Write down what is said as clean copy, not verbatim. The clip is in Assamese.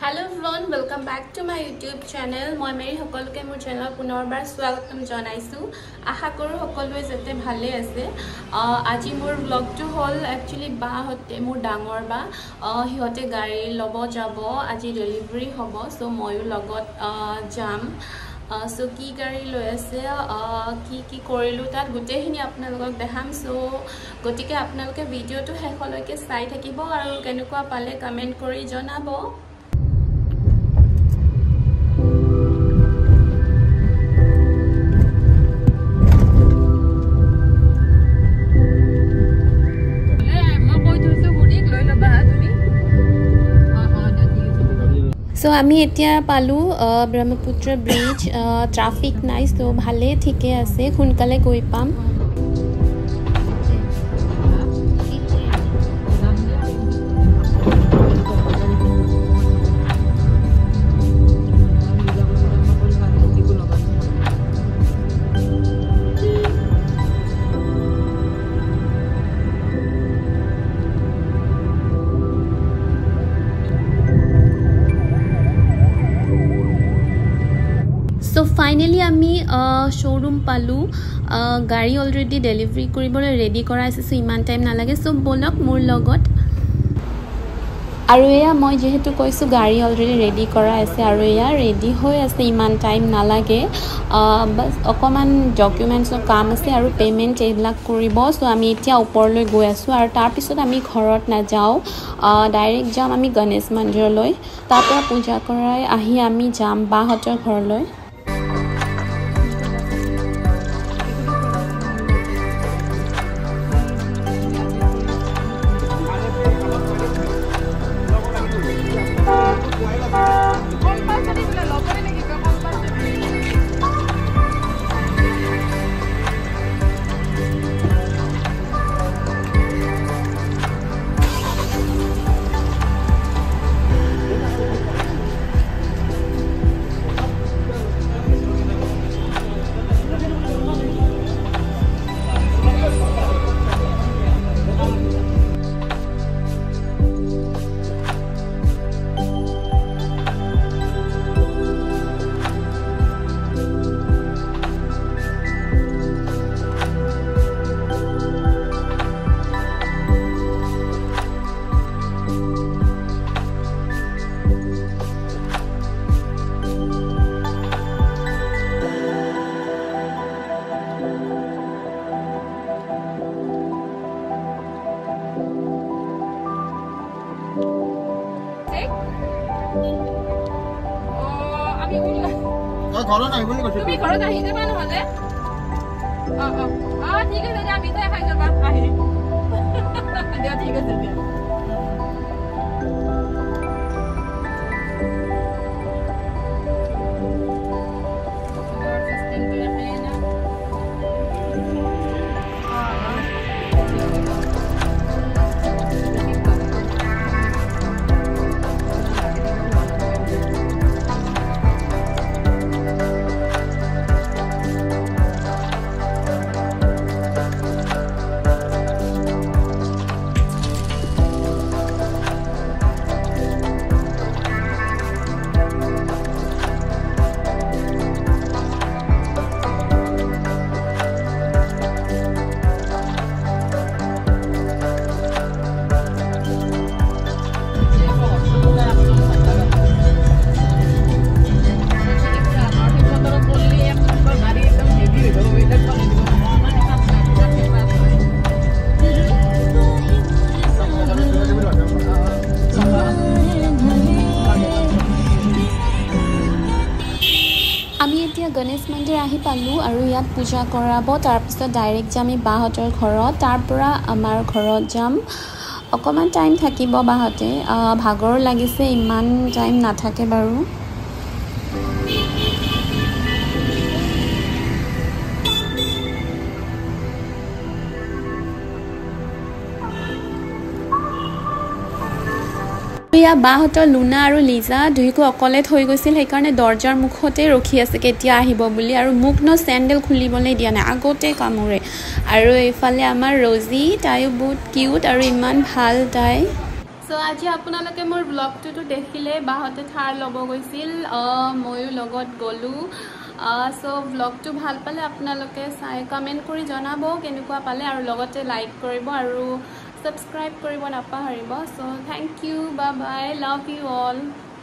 Hello everyone, welcome back to my YouTube channel. মই মেৰি সকলোকে মোৰ চেনেলত পুনৰবাৰ স্বাগতম জনাইছো। আশা কৰো সকলোৱে যেতে ভালে আছে। আজি মোৰ ব্লগটো হল একচুয়ালি বাহতে মোৰ ডাঙৰ বা হিহতে গাড়ী লব যাব আজি ডেলিভাৰী হ'ব সো ময়ো লগত যাম সো কি গাড়ী লৈ আছে কি কৰিলো তাত গুটেখিনি আপোনালোকক দেখাম সো গতিকে আপোনালোকে ভিডিওটো শেষলৈকে চাই থাকিব আৰু কেনেকুৱা পালে কমেন্ট কৰি জনাব। So আমি এতিয়া পালো ব্ৰহ্মপুত্ৰ ব্ৰিজ ট্ৰাফিক নাই সো ভালে ঠিকে আছে খুনকালে গৈ পাম। So finally আমি showroom পালু গাড়ী অলৰেডি ডেলিভাৰী কৰিবলৈ ৰেডি কৰা আছে সো ইমান টাইম নালাগে সো বলক মোৰ লগত আৰু এয়া মই যেহেতু কৈছো গাড়ী অলৰেডি ৰেডি কৰা আছে আৰু এয়া ৰেডি হৈ আছে ইমান টাইম নালাগে বাস অকমান ডকুমেন্টছৰ কাম আছে আৰু পেমেন্ট এইবিলাক কৰিব সো আমি এতিয়া ওপৰলৈ গৈ আছো আৰু তাৰ পিছত আমি ঘৰত না যাও ডাইৰেক্ট যাম আমি গণেশ মন্দিৰলৈ তাৰ পৰা পূজা কৰাই আহি আমি যাম বাহতৰ ঘৰলৈ। ঘৰত আহিব বুলি কৈছে তুমি ঘৰত আহি যাবা নহলে ঠিক আছে দিয়া আমি তাই খাই যাবা আহি দিয়া ঠিক আছে দিয়া আমি এতিয়া গণেশ মন্দিৰ আহি পালো আৰু ইয়াত পূজা কৰাব তাৰ পিছত ডাইৰেক্ট যাম বাহতৰ ঘৰত তাৰ পৰা আমাৰ ঘৰত যাম অকমান টাইম থাকিব বাহতে ভাগৰ লাগিছে ইমান টাইম নাথাকে বাৰু या बाहतर लुना और लिजा दुईको अकले थई गइसिल हेकारणे दरजार मुखते रखी आछे केতিয়া आहिब बुली आरो मुख न सैंडल खुलिबले दिया ना आगते कामुरे आरो एफाले आमार रोजी ताइयो बहुत किউট और इमान ভাল ताई সো আজি আপোনালোকে মোৰ ব্লগটো দেখিলে বাহতে থাৰ লব গৈছিল ময়ো লগত গলো সো ব্লগটো ভাল পালে আপোনালোকে চাই কমেন্ট কৰি জনাব কেনেকুৱা পালে আৰু লগতে লাইক কৰিব আৰু সাবস্ক্ৰাইব কৰিব নাপাহৰিব so thank you bye bye love you all